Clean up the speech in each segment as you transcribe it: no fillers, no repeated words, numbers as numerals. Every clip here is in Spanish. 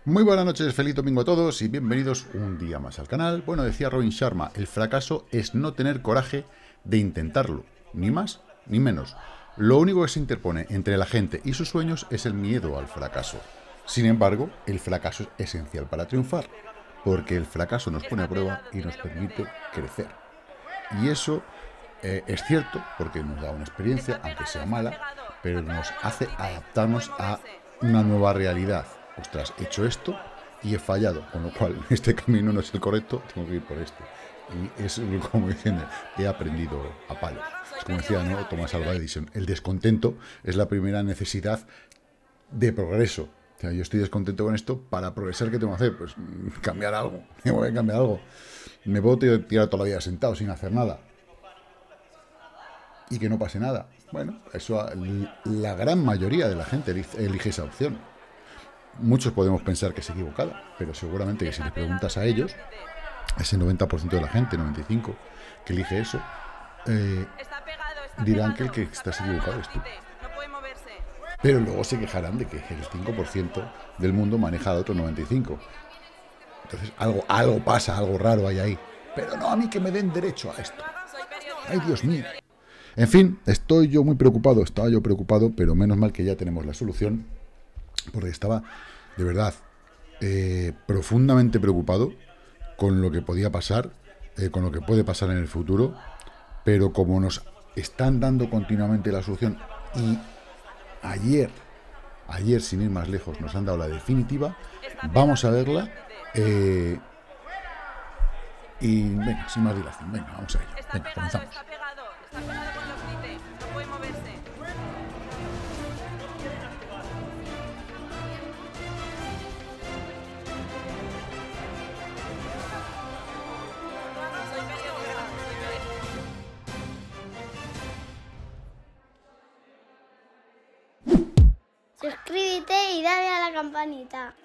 Muy buenas noches, feliz domingo a todos y bienvenidos un día más al canal. Bueno, decía Robin Sharma, el fracaso es no tener coraje de intentarlo, ni más ni menos. Lo único que se interpone entre la gente y sus sueños es el miedo al fracaso. Sin embargo, el fracaso es esencial para triunfar, porque el fracaso nos pone a prueba y nos permite crecer. Y eso es cierto, porque nos da una experiencia, aunque sea mala, pero nos hace adaptarnos a una nueva realidad. Ostras, he hecho esto y he fallado, con lo cual este camino no es el correcto, tengo que ir por este. Y es como dicen, he aprendido a palos. Es como decía, ¿no?, Thomas Alva Edison, el descontento es la primera necesidad de progreso. O sea, yo estoy descontento con esto, para progresar, ¿qué tengo que hacer? Pues cambiar algo, tengo que cambiar algo. Me puedo tirar toda la vida sentado sin hacer nada y que no pase nada. Bueno, eso la gran mayoría de la gente elige esa opción. Muchos podemos pensar que es equivocada, pero seguramente que si les preguntas a ellos, a ese 90% de la gente, 95%, que elige eso, dirán que el que estás equivocado es tú. Pero luego se quejarán de que el 5% del mundo maneja al otro 95%. Entonces algo pasa, algo raro hay ahí. Pero no a mí que me den derecho a esto. ¡Ay, Dios mío! En fin, estaba yo preocupado, pero menos mal que ya tenemos la solución, porque estaba, de verdad, profundamente preocupado con lo que podía pasar, con lo que puede pasar en el futuro, pero como nos están dando continuamente la solución, y ayer, sin ir más lejos, nos han dado la definitiva, vamos a verla, y venga, sin más dilación, venga, vamos a ello, venga, comenzamos. Está pegado con los líderes, no puede moverse. Soy periodista, Suscríbete y dale a la campanita.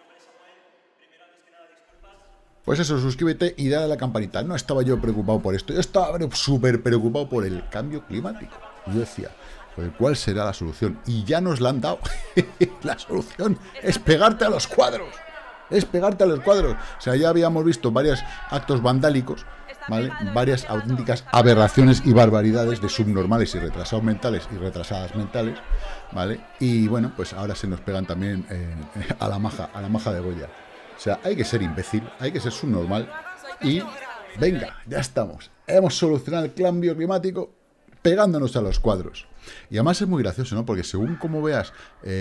Pues eso, suscríbete y dale a la campanita. No estaba yo preocupado por esto, yo estaba súper preocupado por el cambio climático. Y yo decía, pues, ¿cuál será la solución? Y ya nos la han dado. La solución es pegarte a los cuadros. Es pegarte a los cuadros. O sea, ya habíamos visto varios actos vandálicos, ¿vale? Varias auténticas aberraciones y barbaridades de subnormales y retrasados mentales y retrasadas mentales, ¿vale? Y bueno, pues ahora se nos pegan también a la maja de Goya. O sea, hay que ser imbécil, hay que ser subnormal y venga, ya estamos. Hemos solucionado el cambio climático pegándonos a los cuadros. Y además es muy gracioso, ¿no? Porque según como veas,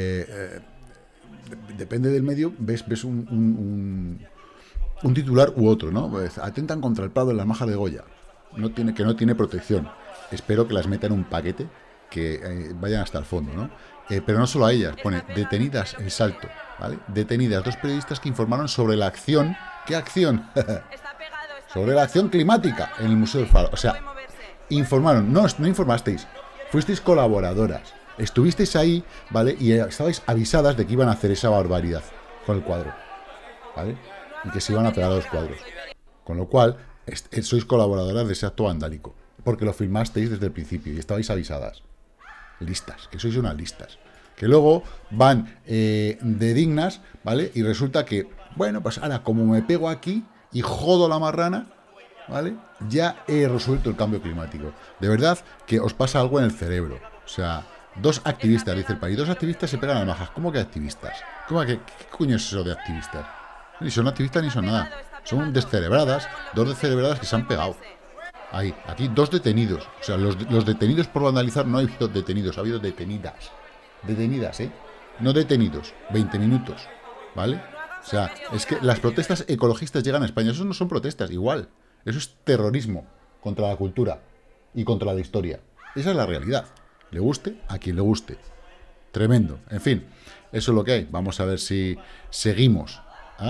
depende del medio, ves un titular u otro, ¿no? Pues, atentan contra el Prado en la maja de Goya. Que no tiene protección. Espero que las metan en un paquete, que vayan hasta el fondo, ¿no? Pero no solo a ellas, pone detenidas el Salto, ¿vale? Detenidas 2 periodistas que informaron sobre la acción. ¿Qué acción? Sobre la acción climática en el Museo del Faro. O sea, informaron, no informasteis, fuisteis colaboradoras, estuvisteis ahí, ¿vale? Y estabais avisadas de que iban a hacer esa barbaridad con el cuadro, ¿vale? Y que se iban a pegar a los cuadros. Con lo cual, sois colaboradoras de ese acto vandálico, porque lo filmasteis desde el principio y estabais avisadas. Listas, que sois unas listas. Que luego van de dignas, ¿vale? Y resulta que, bueno, pues ahora como me pego aquí y jodo la marrana, ¿vale? Ya he resuelto el cambio climático. De verdad que os pasa algo en el cerebro. O sea, 2 activistas, dice el país, 2 activistas se pegan a las majas. ¿Cómo que activistas? ¿Qué coño es eso de activistas? Ni son activistas ni son nada. Son descerebradas, 2 descerebradas que se han pegado. Ahí, aquí 2 detenidos. O sea, los detenidos por vandalizar no ha habido detenidos, ha habido detenidas. Detenidas, ¿eh? No detenidos. 20 minutos, ¿vale? O sea, es que las protestas ecologistas llegan a España. Eso no son protestas, igual. Eso es terrorismo contra la cultura y contra la historia. Esa es la realidad. Le guste a quien le guste. Tremendo. En fin, eso es lo que hay. Vamos a ver si seguimos.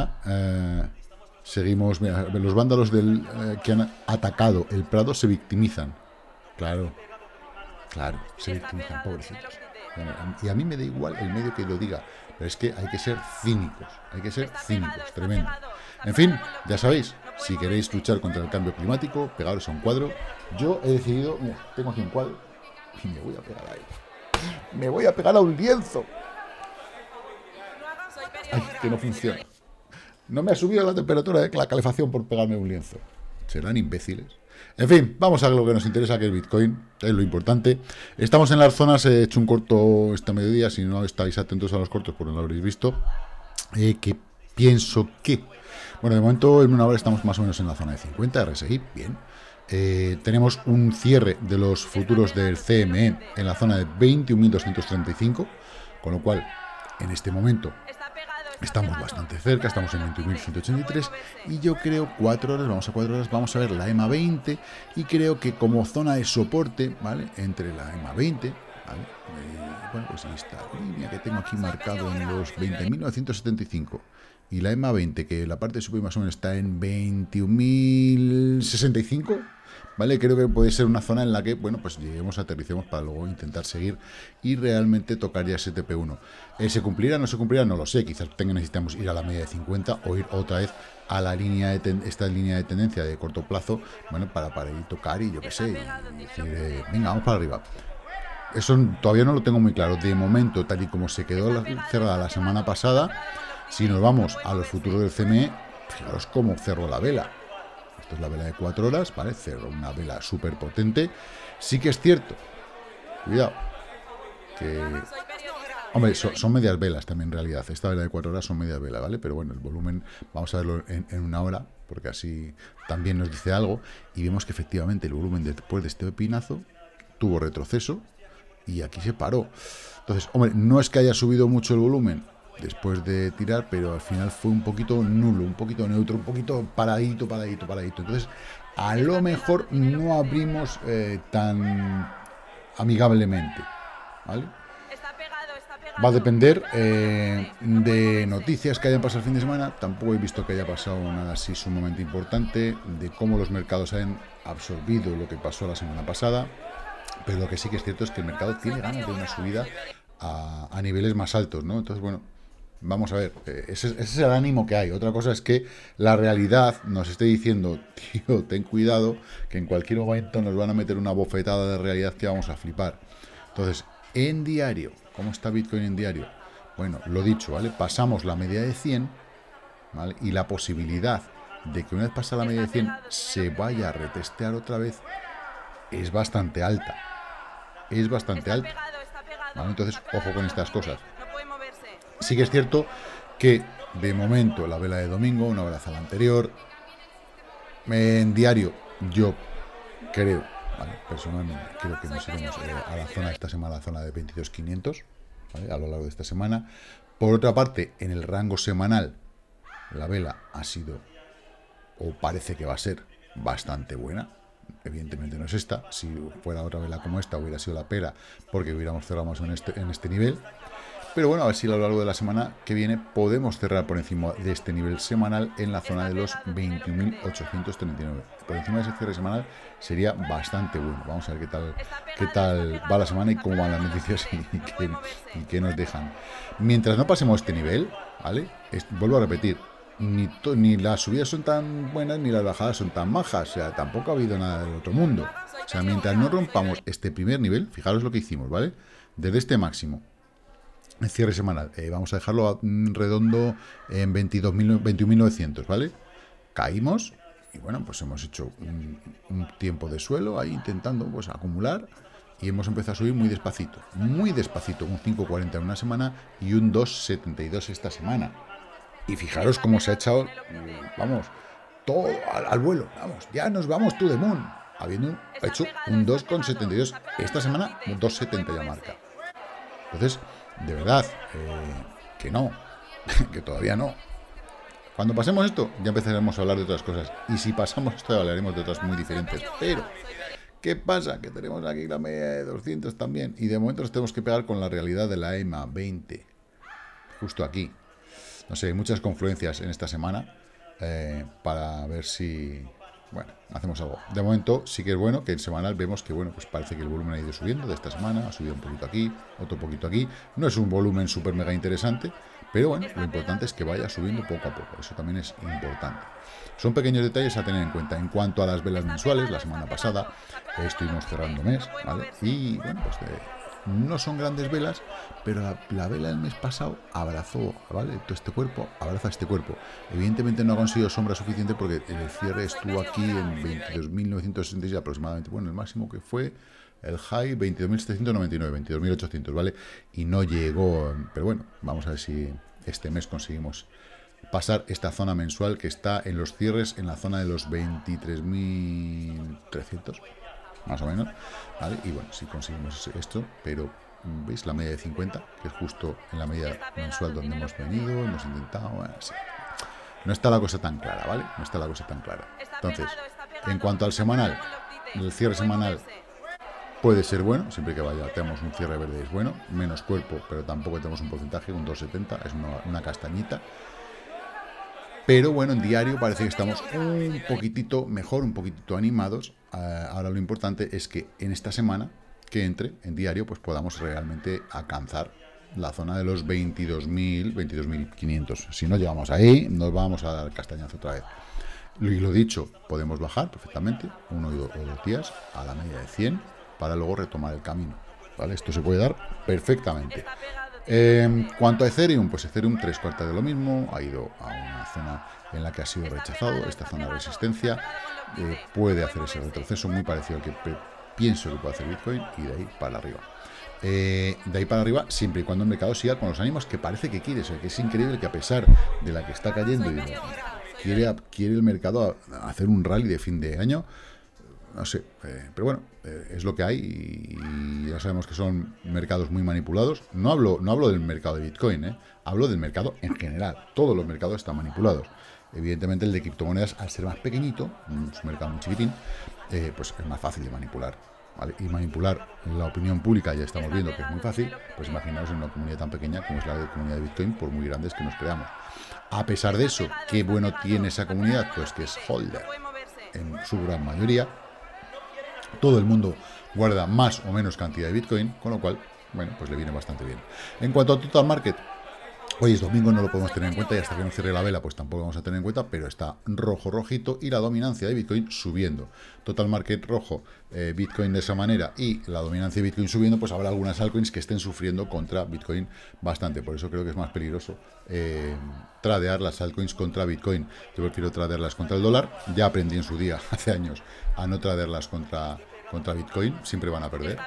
Seguimos, mira, los vándalos que han atacado el Prado se victimizan. Claro, se victimizan, pobrecitos. Bueno, y a mí me da igual el medio que lo diga, pero es que hay que ser cínicos, tremendo. En fin, ya sabéis, si queréis luchar contra el cambio climático, pegaros a un cuadro. Yo he decidido, mira, tengo aquí un cuadro y me voy a pegar a él. Me voy a pegar a un lienzo. Ay, que no funciona. No me ha subido la temperatura de la calefacción por pegarme un lienzo. Serán imbéciles. En fin, vamos a lo que nos interesa, que es Bitcoin, es lo importante. Estamos en las zonas, he hecho un corto este mediodía, si no estáis atentos a los cortos, pues no lo habréis visto. Que pienso que, bueno, de momento en una hora estamos más o menos en la zona de 50 RSI, bien. Tenemos un cierre de los futuros del CME en la zona de 21.235, con lo cual, en este momento, estamos bastante cerca, estamos en 21.183 y yo creo 4 horas, vamos a 4 horas, vamos a ver la EMA 20 y creo que como zona de soporte, ¿vale? Entre la EMA 20, ¿vale? Bueno, pues esta línea que tengo aquí marcado en los 20.975 y la EMA 20, que la parte superior más o menos está en 21.065, ¿vale? Creo que puede ser una zona en la que, bueno, pues lleguemos, aterricemos para luego intentar seguir y realmente tocar ya ese TP1. ¿Se cumplirá o no se cumplirá? No lo sé. Quizás necesitamos ir a la media de 50 o ir otra vez a la línea de esta línea de tendencia de corto plazo, bueno, para ir tocar y yo qué sé, y decir, venga, vamos para arriba. Eso todavía no lo tengo muy claro. De momento, tal y como se quedó cerrada la semana pasada, si nos vamos a los futuros del CME, fijaros cómo cerró la vela. Esto es la vela de 4 horas, ¿vale? Cerró una vela súper potente. Sí que es cierto, cuidado, que... Hombre, son medias velas también en realidad. Esta vela de 4 horas son medias velas, ¿vale? Pero bueno, el volumen, vamos a verlo en una hora, porque así también nos dice algo. Y vemos que efectivamente el volumen después de este pepinazo tuvo retroceso y aquí se paró. Entonces, hombre, no es que haya subido mucho el volumen después de tirar, pero al final fue un poquito nulo, un poquito neutro, un poquito paradito. Entonces, a lo mejor no abrimos tan amigablemente, ¿vale? Va a depender de noticias que hayan pasado el fin de semana. Tampoco he visto que haya pasado nada así sumamente importante, de cómo los mercados han absorbido lo que pasó la semana pasada. Pero lo que sí que es cierto es que el mercado tiene ganas de una subida a niveles más altos, ¿no? Entonces, bueno, vamos a ver, ese es el ánimo que hay. Otra cosa es que la realidad nos esté diciendo, tío, ten cuidado, que en cualquier momento nos van a meter una bofetada de realidad que vamos a flipar. Entonces, en diario, ¿cómo está Bitcoin en diario? Bueno, lo dicho, ¿vale? Pasamos la media de 100, ¿vale? Y la posibilidad de que una vez pasada la media de 100 se vaya a retestear otra vez es bastante alta. Es bastante alta. ¿Vale? Entonces, ojo con estas cosas. Sí que es cierto que, de momento, la vela de domingo, una vela a la anterior, en diario, yo creo, ¿vale? Personalmente, creo que nos iremos a la zona de esta semana, la zona de 22.500, ¿vale? A lo largo de esta semana. Por otra parte, en el rango semanal, la vela ha sido, o parece que va a ser, bastante buena. Evidentemente no es esta. Si fuera otra vela como esta, hubiera sido la pera, porque hubiéramos cerrado más en este nivel. Pero bueno, a ver si a lo largo de la semana que viene podemos cerrar por encima de este nivel semanal en la zona de los 21.839. Por encima de ese cierre semanal sería bastante bueno. Vamos a ver qué tal va la semana y cómo van las noticias y qué nos dejan. Mientras no pasemos este nivel, ¿vale? Vuelvo a repetir, ni las subidas son tan buenas ni las bajadas son tan majas. O sea, tampoco ha habido nada del otro mundo. O sea, mientras no rompamos este primer nivel, fijaros lo que hicimos, ¿vale? Desde este máximo, el cierre semanal, vamos a dejarlo redondo en 21.900, ¿vale? Caímos y bueno, pues hemos hecho un tiempo de suelo ahí intentando pues acumular y hemos empezado a subir muy despacito, un 5.40 en una semana y un 2.72 esta semana. Y fijaros cómo se ha echado, vamos, todo al vuelo, vamos, ya nos vamos to the moon, habiendo hecho un 2.72 esta semana, un 2.70 ya marca. Entonces, de verdad, que no, que todavía no. Cuando pasemos esto, ya empezaremos a hablar de otras cosas. Y si pasamos esto, ya hablaremos de otras muy diferentes. Pero, ¿qué pasa? Que tenemos aquí la media de 200 también. Y de momento nos tenemos que pegar con la realidad de la EMA 20. Justo aquí. No sé, hay muchas confluencias en esta semana para ver si... Bueno, hacemos algo. De momento sí que es bueno que en semanal vemos que, bueno, pues parece que el volumen ha ido subiendo de esta semana, ha subido un poquito aquí, otro poquito aquí. No es un volumen súper mega interesante, pero bueno, lo importante es que vaya subiendo poco a poco. Eso también es importante. Son pequeños detalles a tener en cuenta. En cuanto a las velas mensuales, la semana pasada estuvimos cerrando mes, ¿vale? Y bueno, pues No son grandes velas, pero la vela del mes pasado abrazó, ¿vale? Todo este cuerpo abraza este cuerpo. Evidentemente no ha conseguido sombra suficiente porque el cierre estuvo aquí en 22.966 aproximadamente. Bueno, el máximo que fue el high 22.799, 22.800, ¿vale? Y no llegó, pero bueno, vamos a ver si este mes conseguimos pasar esta zona mensual que está en los cierres en la zona de los 23.300. Más o menos, ¿vale? Y bueno, si conseguimos esto, pero ¿veis? La media de 50, que es justo en la media mensual donde hemos venido, hemos intentado, bueno, sí. No está la cosa tan clara, ¿vale? No está la cosa tan clara. Entonces, en cuanto al semanal, el cierre semanal puede ser bueno, siempre que tenemos un cierre verde es bueno, menos cuerpo, pero tampoco tenemos un porcentaje, un 2,70, es una castañita. Pero bueno, en diario parece que estamos un poquitito mejor, un poquitito animados. Ahora lo importante es que en esta semana que entre en diario, pues podamos realmente alcanzar la zona de los 22.000, 22.500. Si no llegamos ahí, nos vamos a dar castañazo otra vez. Y lo dicho, podemos bajar perfectamente, 1 o 2 días, a la media de 100, para luego retomar el camino, ¿vale? Esto se puede dar perfectamente. Cuanto a Ethereum, pues Ethereum 3/4 de lo mismo, ha ido a una zona en la que ha sido rechazado, esta zona de resistencia, puede hacer ese retroceso muy parecido al que pienso que puede hacer Bitcoin, y de ahí para arriba. De ahí para arriba, siempre y cuando el mercado siga con los ánimos que parece que quiere, o sea, que es increíble que a pesar de la que está cayendo, quiere el mercado hacer un rally de fin de año. No sé, pero bueno, es lo que hay y ya sabemos que son mercados muy manipulados. No hablo del mercado de Bitcoin, hablo del mercado en general. Todos los mercados están manipulados. Evidentemente el de criptomonedas, al ser más pequeñito, un mercado muy chiquitín, pues es más fácil de manipular, ¿vale? Y manipular la opinión pública ya estamos viendo que es muy fácil, pues imaginaos en una comunidad tan pequeña como es la comunidad de Bitcoin, por muy grandes que nos creamos. A pesar de eso, ¿qué bueno tiene esa comunidad? Pues que es holder en su gran mayoría. Todo el mundo guarda más o menos cantidad de Bitcoin, con lo cual, bueno, pues le viene bastante bien. En cuanto a Total Market, hoy es domingo, no lo podemos tener en cuenta y hasta que no cierre la vela, pues tampoco vamos a tener en cuenta, pero está rojo, rojito y la dominancia de Bitcoin subiendo. Total Market rojo, Bitcoin de esa manera y la dominancia de Bitcoin subiendo, pues habrá algunas altcoins que estén sufriendo contra Bitcoin bastante. Por eso creo que es más peligroso tradear las altcoins contra Bitcoin. Yo prefiero tradearlas contra el dólar. Ya aprendí en su día, hace años, a no tradearlas contra Bitcoin, siempre van a perder.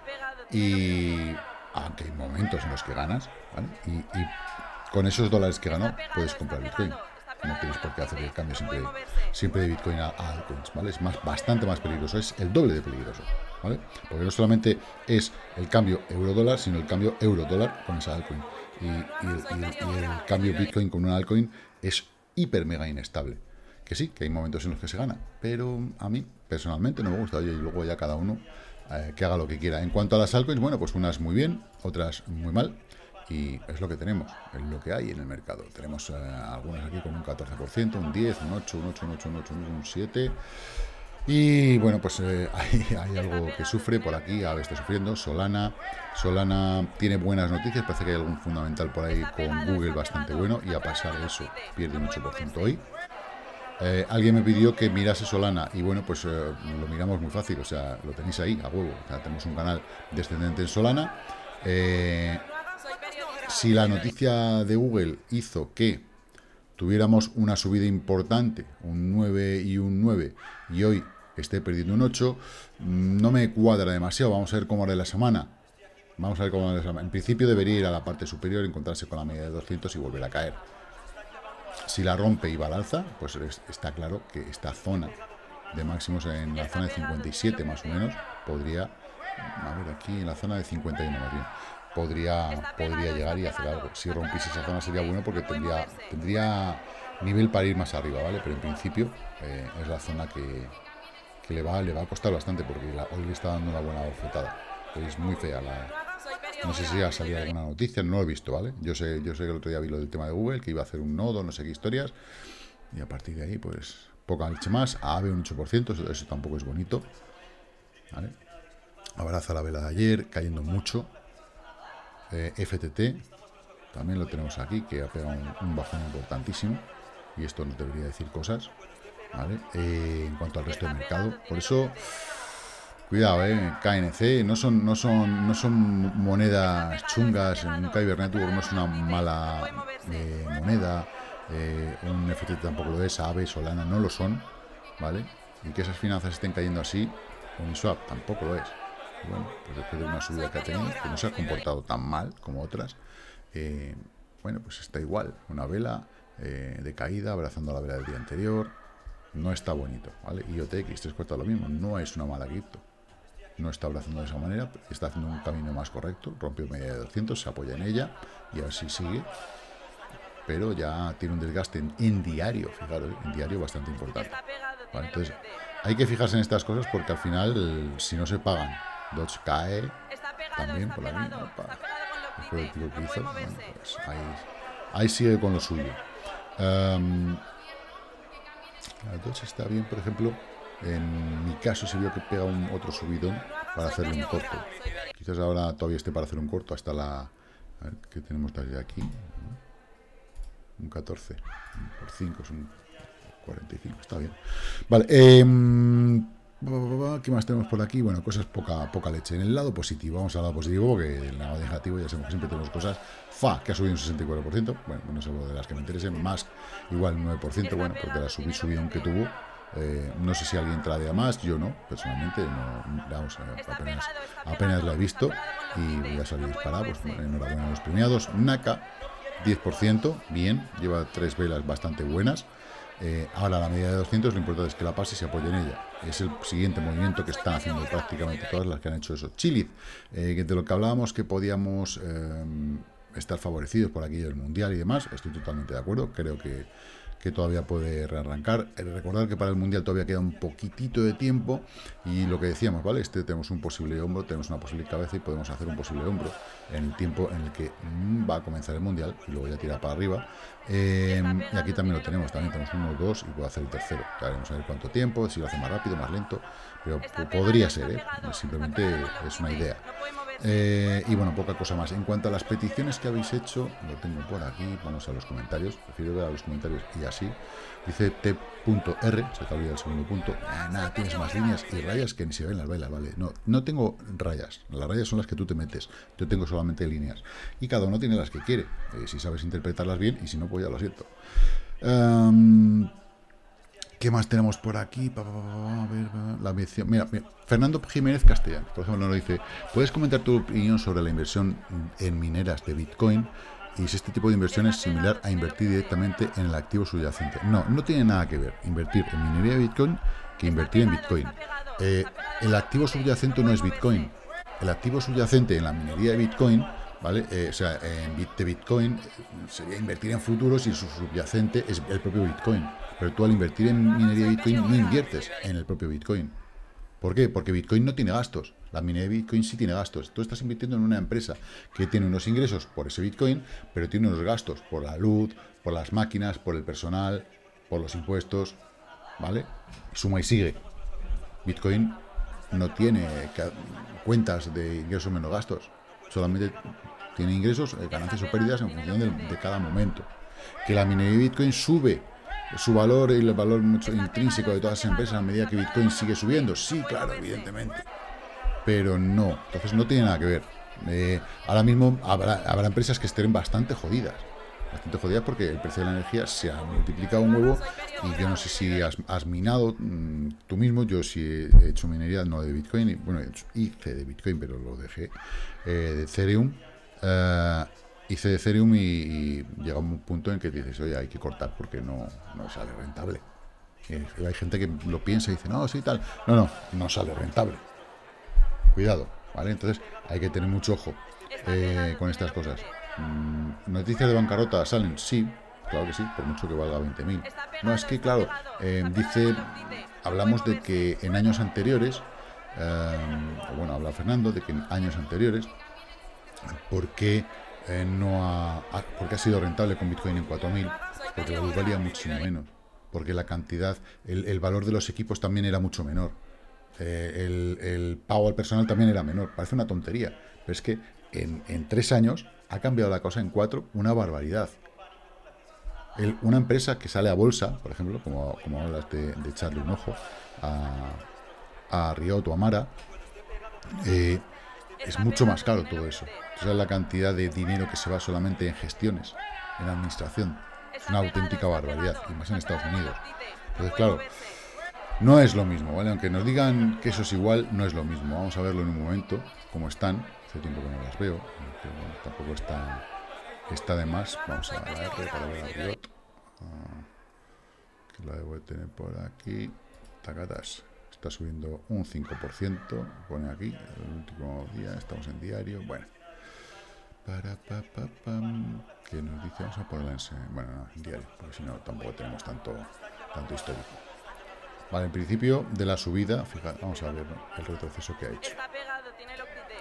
Y aunque hay momentos en los que ganas, ¿vale? Y con esos dólares que ganó, puedes comprar Bitcoin. No tienes por qué hacer el cambio siempre de Bitcoin a altcoins, ¿vale? Es bastante más peligroso, es el doble de peligroso, ¿vale? Porque no solamente es el cambio euro-dólar, sino el cambio euro-dólar con esa altcoin. Y el cambio Bitcoin con una altcoin es hiper mega inestable. Que sí, que hay momentos en los que se gana, pero a mí personalmente no me gusta. Oye, y luego ya cada uno que haga lo que quiera. En cuanto a las altcoins, bueno, pues unas muy bien, otras muy mal. Y es lo que tenemos, es lo que hay en el mercado. Tenemos algunas aquí con un 14%, un 10, un 8, un 8, un 8, un 8, un 7. Y bueno, pues hay algo que sufre por aquí, ahora está sufriendo. Solana tiene buenas noticias, parece que hay algún fundamental por ahí con Google bastante bueno. Y a pesar de eso, pierde un 8% hoy. Alguien me pidió que mirase Solana y bueno, pues lo miramos muy fácil, o sea, lo tenéis ahí a huevo. O sea, tenemos un canal descendente en Solana. Si la noticia de Google hizo que tuviéramos una subida importante, un 9 y un 9, y hoy esté perdiendo un 8, no me cuadra demasiado. Vamos a ver cómo hará la semana. En principio debería ir a la parte superior, encontrarse con la media de 200 y volver a caer. Si la rompe y va al alza, pues está claro que esta zona de máximos en la zona de 57 más o menos podría, a ver aquí en la zona de 51 más bien, podría llegar y hacer algo. Si rompiese esa zona sería bueno porque tendría nivel para ir más arriba, ¿vale? Pero en principio es la zona que le va a costar bastante porque hoy le está dando una buena bofetada. Es muy fea no sé si ha salido alguna noticia, no lo he visto, ¿vale? Yo sé que el otro día vi lo del tema de Google, que iba a hacer un nodo, no sé qué historias, y a partir de ahí, pues, poca leche más. AVE un 8%, eso tampoco es bonito, ¿vale? Abraza la vela de ayer, cayendo mucho. FTT, también lo tenemos aquí, que ha pegado un bajón importantísimo, y esto nos debería decir cosas, ¿vale? En cuanto al resto del mercado, por eso Cuidado, KNC, no son monedas chungas, un Kyber Network no es una mala moneda, un FT tampoco lo es, Aave, Solana no lo son, ¿vale? Y que esas finanzas estén cayendo así, Uniswap tampoco lo es. Y bueno, pues después de una subida que ha tenido, que no se ha comportado tan mal como otras, bueno, pues está igual, una vela de caída, abrazando la vela del día anterior, no está bonito, ¿vale? IOTX, 3/4 lo mismo, no es una mala cripto. No está abrazando de esa manera, está haciendo un camino más correcto, rompió media de 200, se apoya en ella y a ver si sigue, pero ya tiene un desgaste en diario, fijaros, en diario bastante importante. ¿Vale? Entonces, hay que fijarse en estas cosas porque al final, si no se pagan, Dodge cae también por la misma, después del pico que hizo, bueno, pues ahí sigue con lo suyo. La Dodge está bien, por ejemplo. En mi caso se vio que pega otro subidón para hacerle un corto. Quizás ahora todavía esté para hacer un corto hasta la... A ver, ¿qué tenemos desde aquí? Un 14. Por 5 es un 45. Está bien. Vale. ¿Qué más tenemos por aquí? Bueno, cosas poca leche. En el lado positivo, vamos al lado positivo, porque en el lado negativo ya sabemos que siempre tenemos cosas. Que ha subido un 64%. Bueno, no es algo de las que me interesen. Más, igual un 9%. Bueno, pues de la subidón que tuvo. No sé si alguien tradea más, yo no, personalmente no, vamos, apenas la he visto y voy a salir disparado, pues enhorabuena a los premiados. Naka, 10%, bien, lleva 3 velas bastante buenas. Ahora la media de 200, lo importante es que la pase y se apoye en ella. Es el siguiente movimiento que están haciendo prácticamente todas las que han hecho eso. Chilid, de lo que hablábamos que podíamos estar favorecidos por aquello del Mundial y demás, estoy totalmente de acuerdo, creo que todavía puede rearrancar. Recordar que para el Mundial todavía queda un poquitito de tiempo y lo que decíamos, ¿vale? Tenemos un posible hombro, tenemos una posible cabeza y podemos hacer un posible hombro en el tiempo en el que va a comenzar el Mundial y luego ya tira para arriba. Y aquí también lo tenemos 1, 2 y puedo hacer el tercero. Ya veremos a ver cuánto tiempo, si lo hace más rápido, más lento, pero podría ser, simplemente es una idea. Y bueno, poca cosa más. En cuanto a las peticiones que habéis hecho, lo tengo por aquí, vamos a los comentarios, prefiero ver a los comentarios y así. Dice T.R, se te olvida el segundo punto, nada, tienes más líneas y rayas que ni se ven las velas, ¿vale? No tengo rayas, las rayas son las que tú te metes, yo tengo solamente líneas y cada uno tiene las que quiere, si sabes interpretarlas bien y si no, pues ya lo siento. ¿Qué más tenemos por aquí? A ver, la mención. Mira, Fernando Jiménez Castellán, por ejemplo, nos dice: ¿puedes comentar tu opinión sobre la inversión en mineras de Bitcoin? Y si este tipo de inversión es similar a invertir directamente en el activo subyacente. No tiene nada que ver invertir en minería de Bitcoin que invertir en Bitcoin. El activo subyacente no es Bitcoin. El activo subyacente en la minería de Bitcoin, ¿vale? De Bitcoin sería invertir en futuros y su subyacente es el propio Bitcoin. Pero tú al invertir en minería de Bitcoin no inviertes en el propio Bitcoin. ¿Por qué? Porque Bitcoin no tiene gastos. La minería de Bitcoin sí tiene gastos. Tú estás invirtiendo en una empresa que tiene unos ingresos por ese Bitcoin, pero tiene unos gastos por la luz, por las máquinas, por el personal, por los impuestos, ¿vale? Suma y sigue. Bitcoin no tiene cuentas de ingresos menos gastos. Solamente tiene ingresos, ganancias o pérdidas en función de cada momento. Que la minería de Bitcoin sube su valor y el valor mucho intrínseco de todas las empresas a medida que Bitcoin sigue subiendo. Sí, claro, evidentemente. Pero no. Entonces no tiene nada que ver. Ahora mismo habrá empresas que estén bastante jodidas. Bastante jodidas porque el precio de la energía se ha multiplicado un huevo y yo no sé si has minado tú mismo. Yo sí he hecho minería, no de Bitcoin. Bueno, hice de Bitcoin, pero lo dejé. De Ethereum. Hice de Ethereum y llega un punto en que dices, oye, hay que cortar porque no sale rentable. Hay gente que lo piensa y dice, no, sí, tal. No sale rentable. Cuidado, ¿vale? Entonces hay que tener mucho ojo con estas cosas. Noticias de bancarrota salen, sí, claro que sí, por mucho que valga 20.000. No, es que, claro, hablamos de que en años anteriores, habla Fernando de que en años anteriores, ¿por qué porque ha sido rentable con Bitcoin en 4.000? Porque la luz valía muchísimo menos, porque la cantidad, el valor de los equipos también era mucho menor, el pago al personal también era menor. Parece una tontería, pero es que en 3 años ha cambiado la cosa, en 4, una barbaridad. Una empresa que sale a bolsa, por ejemplo, como hablas de echarle un ojo a Riot o a Mara, es mucho más caro todo eso. Esa es la cantidad de dinero que se va solamente en gestiones, en administración. Es una auténtica barbaridad, y más en Estados Unidos. Entonces, claro, no es lo mismo, ¿vale? Aunque nos digan que eso es igual, no es lo mismo. Vamos a verlo en un momento, cómo están. Hace tiempo que no las veo, aunque, bueno, tampoco está de más. Vamos a la R para ver a Riot. Que la debo de tener por aquí. Tacatas. Está subiendo un 5%. Pone aquí, el último día, estamos en diario. Bueno. ¿Qué nos dice? Vamos a ponerla en diario, porque si no tampoco tenemos tanto histórico. Vale, en principio de la subida, fíjate, vamos a ver, ¿no?, el retroceso que ha hecho. Está pegado, tiene el Octite.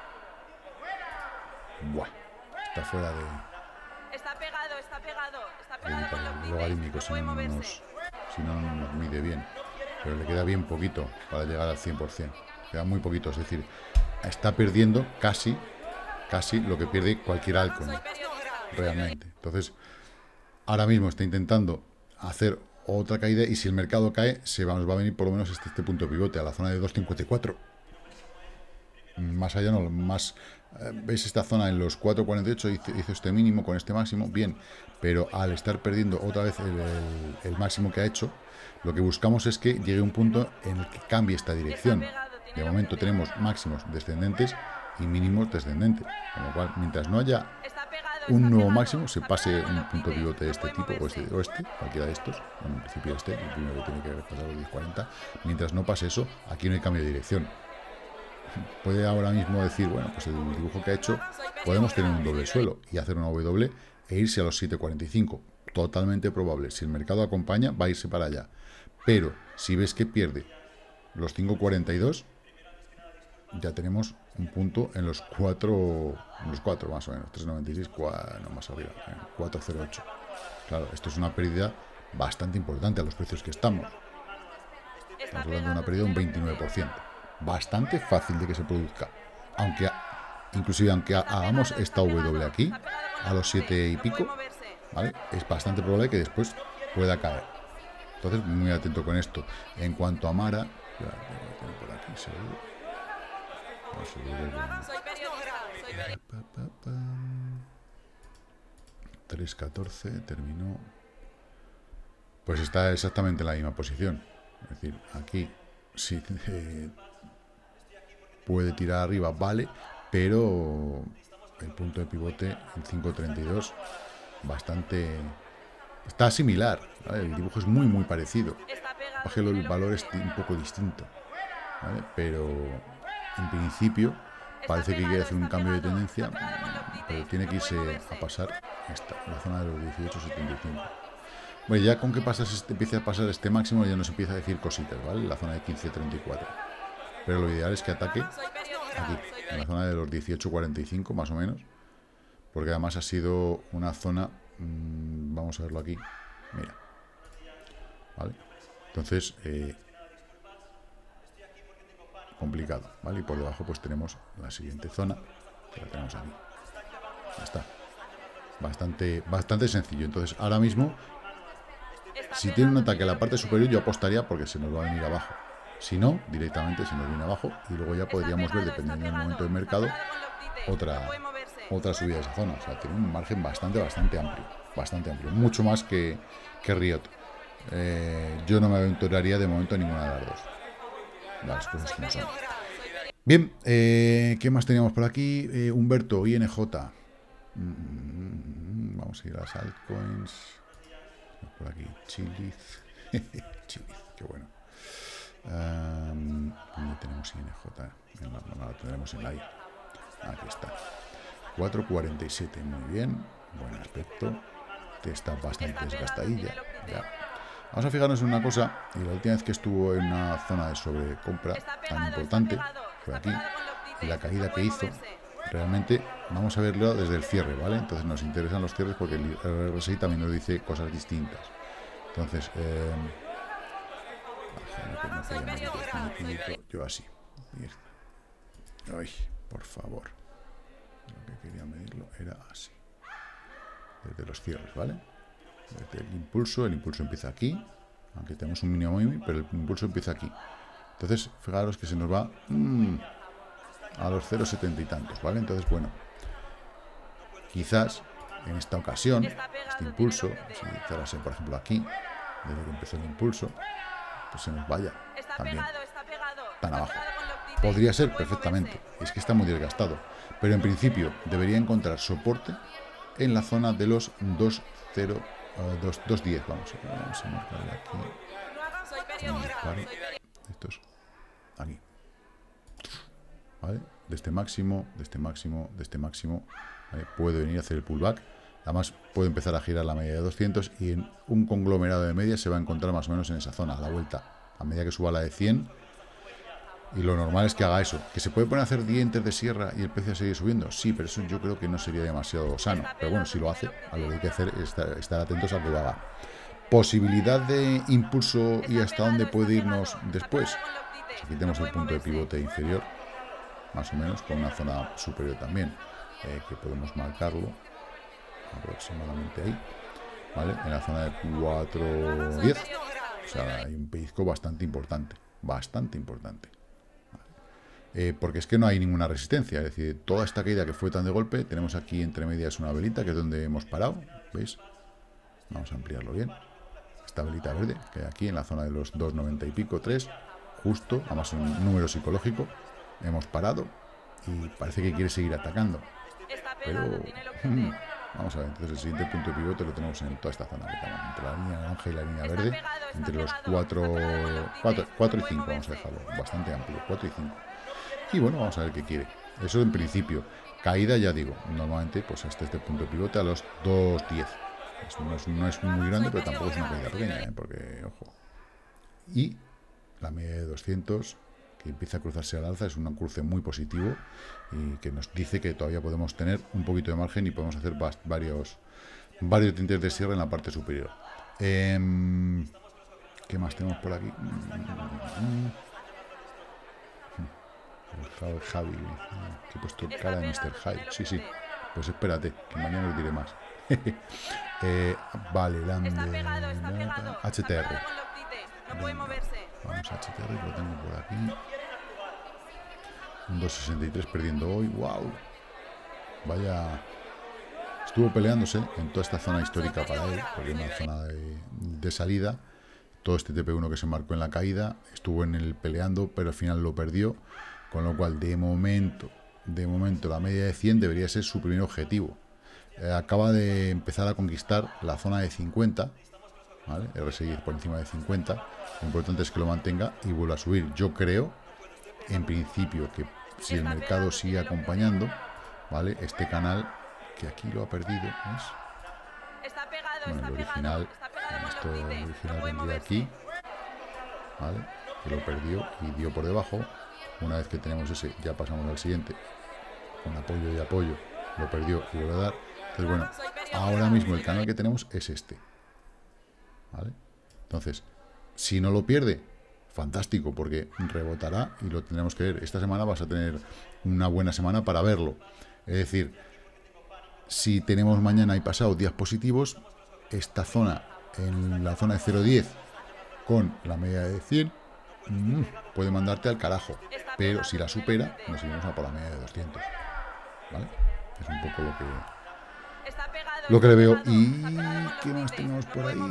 Buah, está fuera de Está pegado, está pegado. Está pegado con el Octite. logarítmico, No si puede no moverse. nos mide bien. Pero le queda bien poquito para llegar al 100%. Queda muy poquito, es decir, está perdiendo casi lo que pierde cualquier altcoin, Soy periodista. realmente. Entonces, ahora mismo está intentando hacer otra caída, y si el mercado cae, nos va a venir por lo menos este punto de pivote, a la zona de 2.54. Más allá no, más... ¿Veis esta zona en los 4.48? Hizo este mínimo con este máximo, bien, pero al estar perdiendo otra vez el máximo que ha hecho, lo que buscamos es que llegue un punto en el que cambie esta dirección. De momento tenemos máximos descendentes y mínimos descendentes, con lo cual, mientras no haya Está pegado. un nuevo máximo, se pase un punto pivote de este tipo, o este, cualquiera de estos, bueno, en principio el primero que tiene que pasar los 10.40, mientras no pase eso, aquí no hay cambio de dirección. Puede ahora mismo decir, bueno, pues el dibujo que ha hecho, podemos tener un doble suelo y hacer una W e irse a los 7.45, totalmente probable. Si el mercado acompaña, va a irse para allá, pero si ves que pierde los 5.42, ya tenemos un punto en los 4 más o menos, 3.96, no, más arriba, 4.08. Claro, esto es una pérdida bastante importante a los precios que estamos. Estamos hablando de una pérdida de un 29%. Bastante fácil de que se produzca. Inclusive aunque hagamos esta W aquí, a los 7 y pico, ¿vale?, es bastante probable que después pueda caer. Entonces, muy atento con esto. En cuanto a Mara, ya tengo por aquí, seguro. Soy periodista. 3.14 terminó. Pues está exactamente en la misma posición. Es decir, aquí sí puede tirar arriba, vale, pero el punto de pivote en 5.32 bastante está similar, ¿vale? El dibujo es muy parecido. Bájelo, el valor es un poco distinto, ¿vale? Pero en principio parece que quiere hacer un cambio de tendencia, pero tiene que irse a pasar la zona de los 18.75. Bueno, ya con que empiece a pasar este máximo, ya nos empieza a decir cositas, ¿vale? La zona de 15.34. Pero lo ideal es que ataque aquí, en la zona de los 18.45 más o menos, porque además ha sido una zona, vamos a verlo aquí, mira, ¿vale? Entonces, complicado, ¿vale? Y por debajo pues tenemos la siguiente zona, que la tenemos aquí. Ya está. Bastante sencillo. Entonces, ahora mismo, si tiene un ataque a la parte superior, yo apostaría porque se nos va a venir abajo. Si no, directamente se nos viene abajo y luego ya podríamos ver, dependiendo del momento del mercado, otra subida de esa zona. O sea, tiene un margen bastante amplio. Bastante amplio. Mucho más que Riot. Yo no me aventuraría de momento en ninguna de las dos. Las cosas como son. Bien, ¿qué más teníamos por aquí? Humberto, INJ. Vamos a ir a las altcoins. Por aquí, Chiliz. Chiliz, qué bueno. ¿Dónde tenemos INJ? No la tendremos en la I. Aquí está. 4.47, muy bien. Buen aspecto. Está bastante desgastadilla. Ya. Vamos a fijarnos en una cosa. Y la última vez que estuvo en una zona de sobrecompra tan importante fue aquí. Y la caída que hizo, realmente vamos a verlo desde el cierre, ¿vale? Entonces nos interesan los cierres porque el RSI también nos dice cosas distintas. Entonces, yo así. Ay, por favor. Lo que quería medirlo era así. Desde los cierres, ¿vale? Desde el impulso empieza aquí. Aunque tenemos un mínimo movimiento, pero el impulso empieza aquí. Entonces, fijaros que se nos va a los 0,70 y tantos, ¿vale? Entonces, bueno, quizás en esta ocasión, este impulso, si cerrase, por ejemplo, aquí, desde que empezó el impulso, pues se nos vaya también tan abajo. Podría ser perfectamente, es que está muy desgastado, pero en principio debería encontrar soporte en la zona de los 2,0, 2,10. Vamos a marcarle aquí. Estos aquí. ¿Vale? De este máximo, de este máximo, de este máximo, ¿vale? Puede venir a hacer el pullback. Además, puede empezar a girar la media de 200 y en un conglomerado de medias se va a encontrar más o menos en esa zona, a la vuelta. A medida que suba la de 100, y lo normal es que haga eso. ¿Que se puede poner a hacer dientes de sierra y el precio sigue subiendo? Sí, pero eso yo creo que no sería demasiado sano. Pero bueno, si lo hace, a lo que hay que hacer es estar atentos a que lo haga. Posibilidad de impulso y hasta dónde puede irnos después. Si quitemos el punto de pivote inferior, más o menos, con una zona superior también, que podemos marcarlo aproximadamente ahí, ¿vale? En la zona de 4,10. O sea, hay un pellizco bastante importante, porque es que no hay ninguna resistencia, es decir, toda esta caída que fue tan de golpe, tenemos aquí entre medias una velita, que es donde hemos parado, ¿veis? Vamos a ampliarlo bien. Esta velita verde, que hay aquí en la zona de los 2,90 y pico, 3, justo, además un número psicológico, hemos parado y parece que quiere seguir atacando, pero vamos a ver. Entonces el siguiente punto de pivote lo tenemos en toda esta zona, entre la línea naranja y la línea verde, entre los 4 y 5, vamos a dejarlo bastante amplio, 4 y 5. Y bueno, vamos a ver qué quiere. Eso en principio. Caída, ya digo, normalmente pues hasta este punto de pivote a los 2,10. No es muy grande, pero tampoco es una caída pequeña, porque, ojo. Y la media de 200, que empieza a cruzarse al alza, es un cruce muy positivo y que nos dice que todavía podemos tener un poquito de margen y podemos hacer varios tintes de sierra en la parte superior. ¿Qué más tenemos por aquí? Javi, que he puesto cara de Mr. Hyde. Sí, pues espérate, que mañana os diré más. Vale, HTR. Vamos a HTR, que lo tengo por aquí. Un 2,63 perdiendo hoy. ¡Wow! Vaya. Estuvo peleándose en toda esta zona histórica para él, porque es una zona de salida. Todo este TP1 que se marcó en la caída, estuvo en el peleando, pero al final lo perdió. Con lo cual, de momento, la media de 100 debería ser su primer objetivo. Acaba de empezar a conquistar la zona de 50, ¿vale? RSI por encima de 50. Lo importante es que lo mantenga y vuelva a subir. Yo creo, en principio, que si el mercado sigue acompañando, ¿vale? Este canal, que aquí lo ha perdido, ¿ves? Bueno, el original, vendría aquí, ¿vale? Que lo perdió y dio por debajo. Una vez que tenemos ese, ya pasamos al siguiente, con apoyo y apoyo, lo perdió y vuelve a dar. Entonces, bueno, ahora mismo el canal que tenemos es este, ¿vale? Entonces, si no lo pierde, fantástico, porque rebotará y lo tendremos que ver. Esta semana vas a tener una buena semana para verlo. Es decir, si tenemos mañana y pasado días positivos, esta zona, en la zona de 0,10, con la media de 100, puede mandarte al carajo, pero si la supera, nos iremos a por la media de 200, ¿vale? Es un poco lo que le veo. ¿Y qué más tenemos por ahí?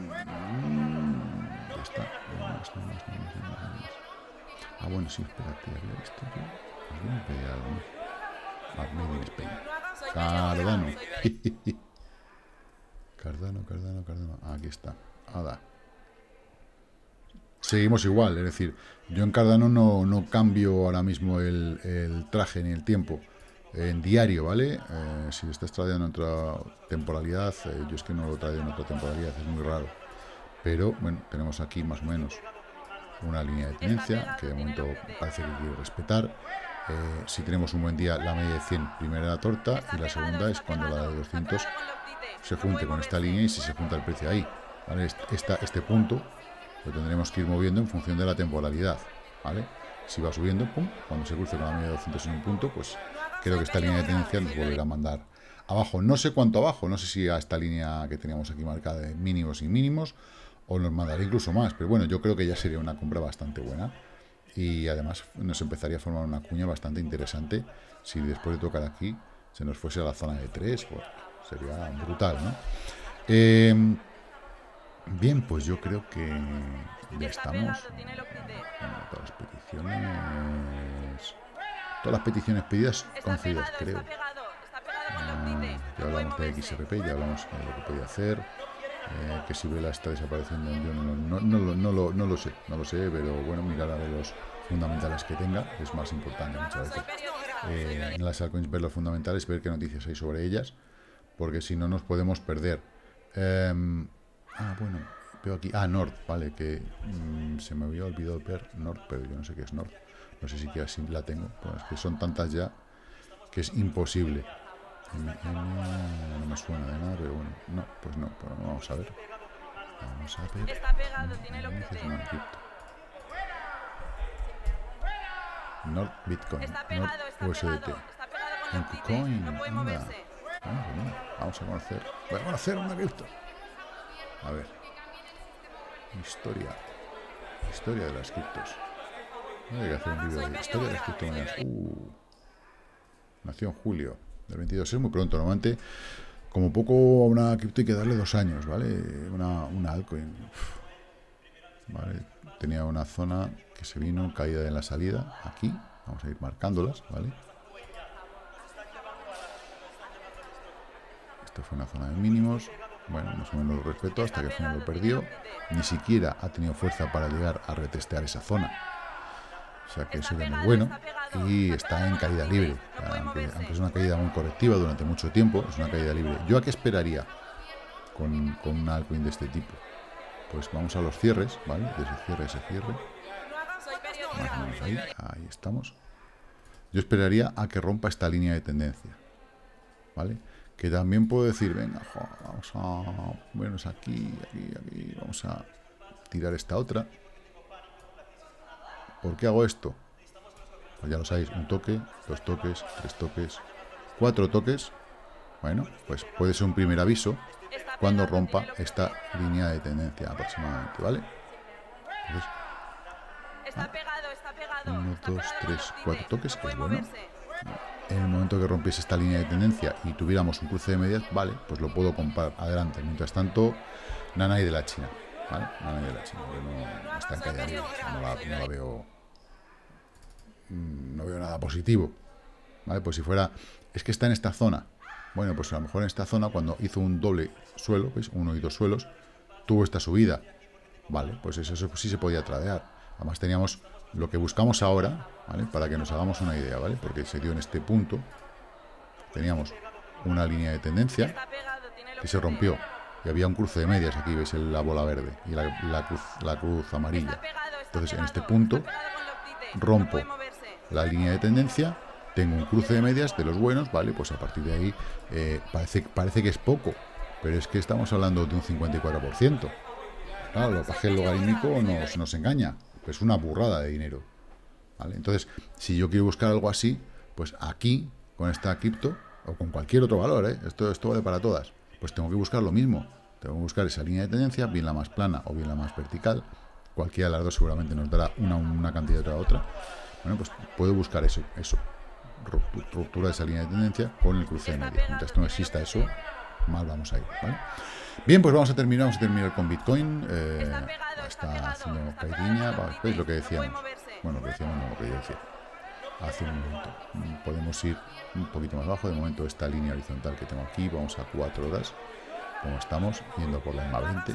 Ya está. Bueno, sí, espérate, había visto yo. Made in Spain. Cardano. Aquí está. Seguimos igual, es decir, yo en Cardano no cambio ahora mismo el traje ni el tiempo en diario, ¿vale? Si lo estás tradeando en otra temporalidad, yo es que no lo tradeo en otra temporalidad, es muy raro. Pero bueno, tenemos aquí más o menos una línea de tendencia que de momento parece que quiere respetar. Si tenemos un buen día, la media de 100 primera la torta y la segunda es cuando la de 200 se junte con esta línea y si se junta el precio ahí, ¿vale? Este punto lo tendremos que ir moviendo en función de la temporalidad, ¿vale? Si va subiendo, pum, cuando se cruce con la media de 200 en un punto, pues creo que esta línea de tendencia nos volverá a mandar abajo. No sé cuánto abajo, no sé si a esta línea que teníamos aquí marcada de mínimos y mínimos, o nos mandará incluso más, pero bueno, yo creo que ya sería una compra bastante buena Y además nos empezaría a formar una cuña bastante interesante si después de tocar aquí se nos fuese a la zona de 3, pues sería brutal, ¿no? Bien, pues yo creo que ya estamos. Todas las peticiones pedidas concedidas, creo. Ya hablamos de XRP, ya hablamos de lo que podía hacer. Que si Vela está desapareciendo, yo no lo sé, pero bueno, mirar a ver los fundamentales que tenga es más importante muchas veces. En las altcoins ver los fundamentales, ver qué noticias hay sobre ellas, porque si no nos podemos perder. Bueno, veo aquí, Nord, vale, que se me había olvidado ver Nord, pero yo no sé qué es Nord, no sé siquiera si la tengo, pues es que son tantas ya que es imposible. No me suena de nada, pero bueno, no, pues no, pero vamos a ver. Vamos a ver. Está pegado, tiene lo que Nord Bitcoin, está Nord pegado, está USDT. pegado, está pegado con En los KuCoin, no puede anda. moverse. Vamos a conocer. Voy a conocer una cripto. A ver. Historia de las criptos. Hay que hacer un vídeo de historia de las criptomonedas. Nació en julio del 22. Es muy pronto. Normalmente, como poco a una cripto hay que darle 2 años, ¿vale? Una altcoin. ¿Vale? Tenía una zona que se vino caída en la salida. Aquí. Vamos a ir marcándolas, ¿vale? Esta fue una zona de mínimos. Bueno, más o menos lo respetó hasta que al final lo perdió. Ni siquiera ha tenido fuerza para llegar a retestear esa zona. O sea que eso es muy bueno. Y está en caída libre. Aunque es una caída muy correctiva durante mucho tiempo, es una caída libre. ¿Yo a qué esperaría con una altcoin de este tipo? Pues vamos a los cierres, ¿vale? De ese cierre. Más o menos ahí estamos. Yo esperaría a que rompa esta línea de tendencia, ¿vale? Que también puedo decir, venga, vamos a vernos aquí, vamos a tirar esta otra. ¿Por qué hago esto? Pues ya lo sabéis, 1 toque, 2 toques, 3 toques, 4 toques. Bueno, pues puede ser un primer aviso cuando rompa esta línea de tendencia aproximadamente, ¿vale? Entonces, Está pegado, está pegado. 1, 2, 3, 4 toques, es bueno. En el momento que rompiese esta línea de tendencia y tuviéramos un cruce de medias, vale, pues lo puedo comprar adelante. Mientras tanto, Nanay de la China, ¿vale? Nanay de la China, que no está en caída libre, no la veo, no veo nada positivo, ¿vale? Pues si fuera, es que está en esta zona, bueno, pues a lo mejor en esta zona cuando hizo un doble suelo, ¿veis? 1 y 2 suelos, tuvo esta subida, vale, pues eso sí se podía tradear. Además teníamos lo que buscamos ahora, ¿vale? Para que nos hagamos una idea, ¿vale? Porque se dio en este punto. Teníamos una línea de tendencia que se rompió. Y había un cruce de medias, aquí veis la bola verde y la cruz amarilla. Entonces en este punto rompo la línea de tendencia, tengo un cruce de medias de los buenos, ¿vale? Pues a partir de ahí parece que es poco, pero es que estamos hablando de un 54%. Claro, lo que el logarítmico nos engaña. Es una burrada de dinero, ¿vale? Entonces, si yo quiero buscar algo así, pues aquí, con esta cripto, o con cualquier otro valor, esto vale para todas, pues tengo que buscar lo mismo. Tengo que buscar esa línea de tendencia, bien la más plana o bien la más vertical. Cualquiera de las dos seguramente nos dará una cantidad de otra. Bueno, pues puedo buscar eso. Ruptura de esa línea de tendencia con el cruce de media. Mientras no exista eso, mal vamos a ir, ¿vale? Bien, pues vamos a terminar con Bitcoin. Está haciendo caidinha. ¿Veis lo que decíamos? Bueno, lo que decíamos, no lo que yo decía hace un momento. Podemos ir un poquito más abajo. De momento esta línea horizontal que tengo aquí, vamos a 4 horas, como estamos, yendo por la EMA 20.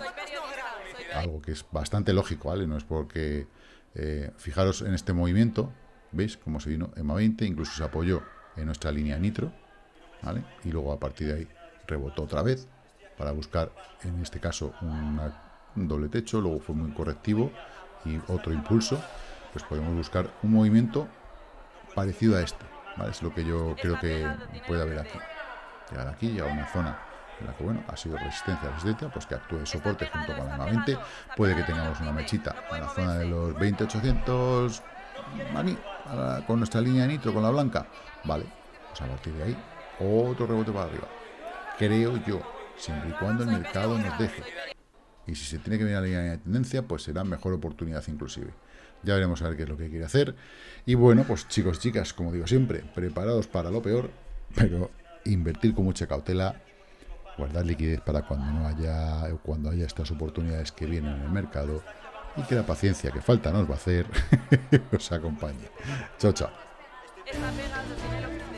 Algo que es bastante lógico, ¿vale? No es porque... fijaros en este movimiento, ¿veis cómo se vino EMA 20? Incluso se apoyó en nuestra línea nitro, ¿vale? Y luego a partir de ahí rebotó otra vez para buscar, en este caso, un doble techo, luego fue muy correctivo y otro impulso. Pues podemos buscar un movimiento parecido a este, ¿vale? Es lo que yo creo que puede haber aquí. Llegar aquí, llegar a una zona en la que, bueno, ha sido resistencia, pues que actúe de soporte junto con la EMA 20. Puede que tengamos una mechita en la zona de los 20.800 con nuestra línea de nitro, con la blanca, vale, pues a partir de ahí otro rebote para arriba, creo yo, siempre y cuando el mercado nos deje. Y si se tiene que venir a la línea de tendencia, pues será mejor oportunidad inclusive. Ya veremos a ver qué es lo que quiere hacer. Y bueno, pues chicos, chicas, como digo siempre, preparados para lo peor, pero invertir con mucha cautela, guardar liquidez para cuando haya estas oportunidades que vienen en el mercado, y que la paciencia que falta nos va a hacer os acompañe. Chao, chao. Está pegado, tiene lo que hacer.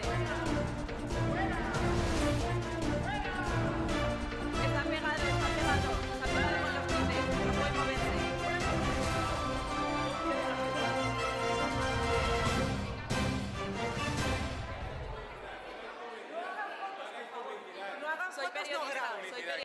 Está pegado con los dientes. No puede moverse. Soy periodista, soy periodista.